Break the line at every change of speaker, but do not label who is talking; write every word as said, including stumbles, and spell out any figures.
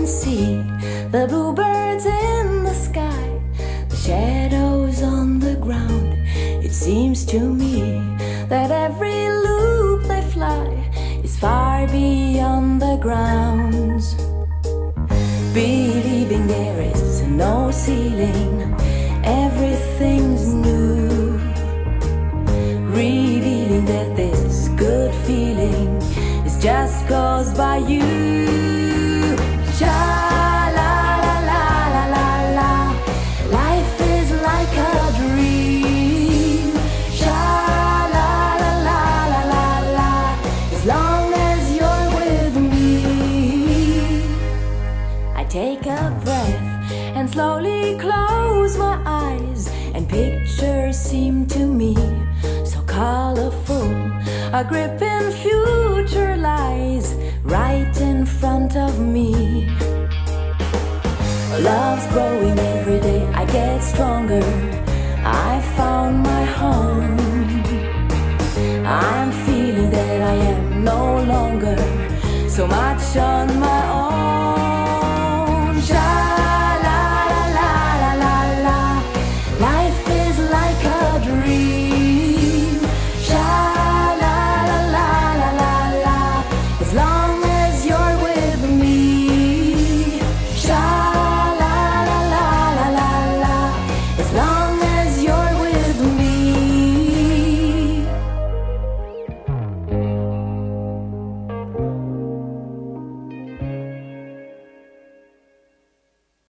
see the bluebirds in the sky, the shadows on the ground. It seems to me that every loop they fly is far beyond the grounds. Believing there is no ceiling, everything's new, revealing that this good feeling is just caused by you. Sha la la la la la la, life is like a dream. Sha la la la la la la, as long as you're with me. I take a breath and slowly close my eyes, and pictures seem to me so colorful. A gripping future lies right in front of me. Love's growing in